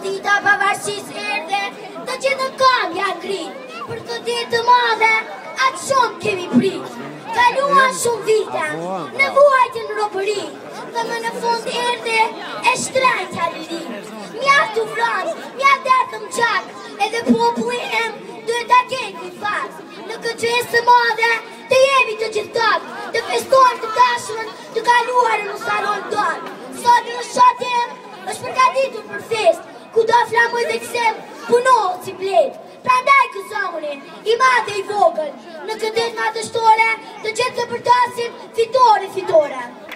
Dita pavarësisë erdhe, të gjithë në kam janë ngritë. Për këtë ditë të madhe, atë shumë kemi pritë. Kaluan shumë vite, në vuajtën robëri, dhe më në fund erdhe e shtrajtë halili. Mjaftë u vranë, mjaftë erdhëm qak, edhe populli em duhet ta ketë një fatë. Në këtë festë të madhe, të jemi të gjithëtak, të festojmë të tashmen, të kaluarën në salon tonë. Sot në shatem, është përgatitur për festë, ku do flamoj dhe kësem, punohë si bletë. Prandaj këzomëni, i madhe i vogël, në këtë ditë madhështore, të gjithë të përtasim fitore.